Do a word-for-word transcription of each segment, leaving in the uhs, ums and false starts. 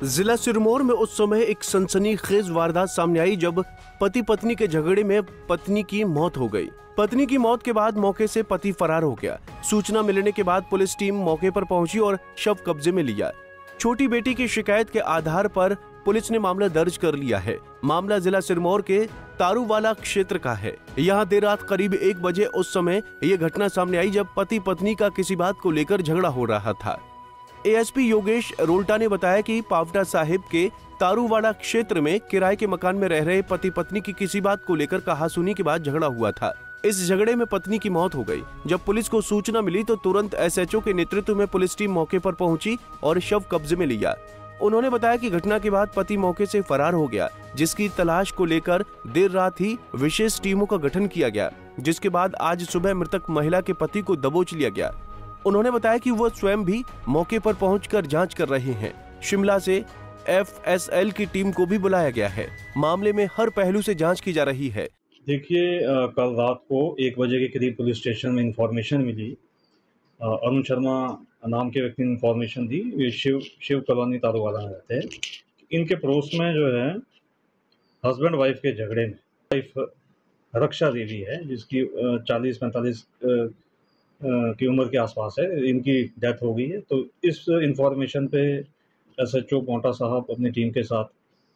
जिला सिरमौर में उस समय एक सनसनीखेज वारदात सामने आई जब पति पत्नी के झगड़े में पत्नी की मौत हो गई। पत्नी की मौत के बाद मौके से पति फरार हो गया। सूचना मिलने के बाद पुलिस टीम मौके पर पहुंची और शव कब्जे में लिया। छोटी बेटी की शिकायत के आधार पर पुलिस ने मामला दर्ज कर लिया है। मामला जिला सिरमौर के तारूवाला क्षेत्र का है। यहाँ देर रात करीब एक बजे उस समय ये घटना सामने आई जब पति पत्नी का किसी बात को लेकर झगड़ा हो रहा था। एएसपी योगेश रोल्टा ने बताया कि पावटा साहिब के तारूवाड़ा क्षेत्र में किराए के मकान में रह रहे पति पत्नी की किसी बात को लेकर कहासुनी के बाद झगड़ा हुआ था। इस झगड़े में पत्नी की मौत हो गई। जब पुलिस को सूचना मिली तो तुरंत एसएचओ के नेतृत्व में पुलिस टीम मौके पर पहुंची और शव कब्जे में लिया। उन्होंने बताया कि घटना के बाद पति मौके से फरार हो गया, जिसकी तलाश को लेकर देर रात ही विशेष टीमों का गठन किया गया, जिसके बाद आज सुबह मृतक महिला के पति को दबोच लिया गया। उन्होंने बताया कि वो स्वयं भी मौके पर पहुंचकर जांच कर रहे हैं। शिमला से एफएसएल की टीम को भी बुलाया गया है। मामले में हर पहलू से जांच की जा रही है। देखिए, कल रात को एक बजे के करीब पुलिस स्टेशन में इंफॉर्मेशन मिली। अरुण शर्मा नाम के व्यक्ति ने इंफॉर्मेशन दी। ये शिव शिव कॉलोनी तारूवाला में रहते हैं। इनके पड़ोस में जो है हस्बैंड वाइफ के झगड़े में वाइफ रक्षा देवी है, जिसकी चालीस पैंतालीस की उम्र के आसपास है, इनकी डेथ हो गई है। तो इस इंफॉर्मेशन पे एसएचओ पोंटा साहब अपनी टीम के साथ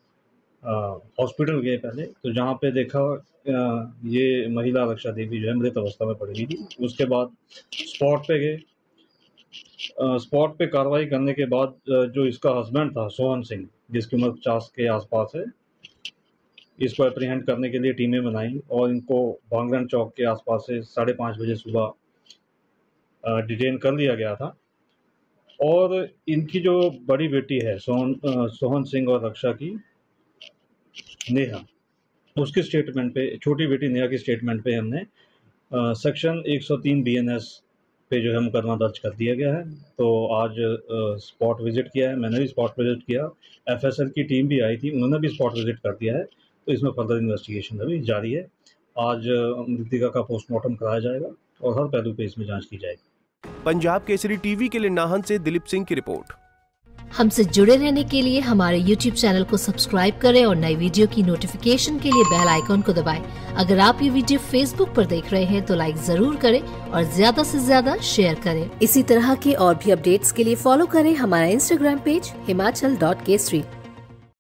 हॉस्पिटल गए पहले। तो जहाँ पे देखा आ, ये महिला रक्षा देवी जो है मृत अवस्था में पड़ गई थी। उसके बाद स्पॉट पे गए। स्पॉट पे कार्रवाई करने के बाद जो इसका हस्बैंड था सोहन सिंह, जिसकी उम्र पचास के आसपास है, इसको अप्रीहेंड करने के लिए टीमें बनाई और इनको भांगरण चौक के आसपास से साढ़े पाँच बजे सुबह डिटेन कर लिया गया था। और इनकी जो बड़ी बेटी है सोहन सोहन सिंह और रक्षा की नेहा, उसके स्टेटमेंट पे, छोटी बेटी नेहा की स्टेटमेंट पे हमने आ, सेक्शन एक सौ तीन बीएनएस पे जो है मुकदमा दर्ज कर दिया गया है। तो आज स्पॉट विजिट किया है, मैंने भी स्पॉट विजिट किया, एफएसएल की टीम भी आई थी, उन्होंने भी स्पॉट विजिट कर दिया है। तो इसमें फर्दर इन्वेस्टिगेशन अभी जारी है। आज मृतिका का पोस्टमार्टम कराया जाएगा और हर पहलू पे इसमें जांच की जाएगी। पंजाब केसरी टीवी के लिए नाहन से दिलीप सिंह की रिपोर्ट। हमसे जुड़े रहने के लिए हमारे यूट्यूब चैनल को सब्सक्राइब करें और नई वीडियो की नोटिफिकेशन के लिए बेल आइकॉन को दबाएं। अगर आप ये वीडियो फेसबुक पर देख रहे हैं तो लाइक जरूर करें और ज्यादा से ज्यादा शेयर करें। इसी तरह के और भी अपडेट्स के लिए फॉलो करें हमारा Instagram page Himachal dot Kesari.